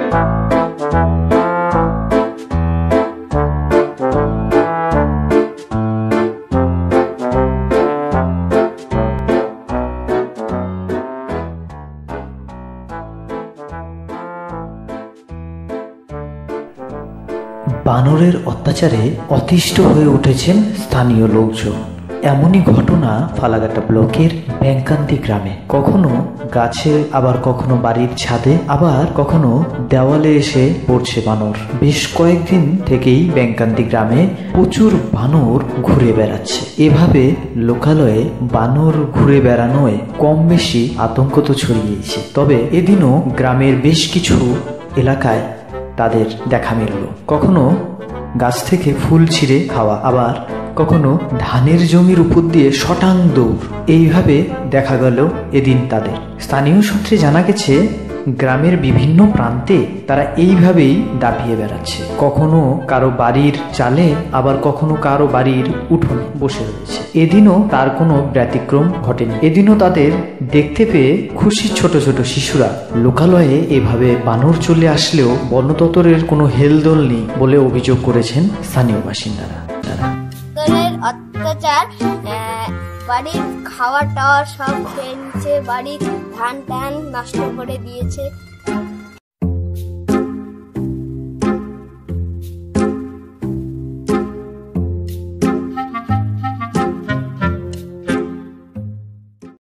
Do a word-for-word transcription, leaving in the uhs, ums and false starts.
বানরের অত্যাচারে অতিষ্ঠ হয়ে উঠেছেন স্থানীয় লোকজন। এমনই ঘটনা ফালাকাটা ব্লকের ব্যাংকান্দি গ্রামে। কখনো গাছে, আবার কখনো বাড়ির ছাদে, আবার কখনো দেওয়ালে এসে পড়ছে বানর। বেশ কয়েকদিন থেকেই ব্যাংকান্দি গ্রামে প্রচুর বানর ঘুরে বেড়াচ্ছে। এভাবে লোকালয়ে বানর ঘুরে বেড়ানোয় কম বেশি আতঙ্ক তো ছড়িয়েছে। তবে এদিনও গ্রামের বেশ কিছু এলাকায় তাদের দেখা মিলল। কখনো গাছ থেকে ফুল ছিঁড়ে খাওয়া, আবার কখনো ধানের জমির উপর দিয়ে শটাং দৌড়। এইভাবে দেখা গেল এদিন তাদের। স্থানীয় সূত্রে জানা গেছে গ্রামের বিভিন্ন প্রান্তে তারা এইভাবেই দাপিয়ে বেড়াচ্ছে। কখনো কারো বাড়ির চালে, আবার কখনো কারো বাড়ির উঠোনে বসে রয়েছে। এদিনও তার কোনো ব্যতিক্রম ঘটেনি। এদিনও তাদের দেখতে পেয়ে খুশি ছোট ছোট শিশুরা। লোকালয়ে এভাবে বানর চলে আসলেও বন দপ্তরের কোনো হেলদোল নেই বলে অভিযোগ করেছেন স্থানীয় বাসিন্দারা। অত্যাচার, বাড়ির খাওয়া টাওয়া সব খেয়ে নিচ্ছে, বাড়ির ধান টান নষ্ট করে দিয়েছে।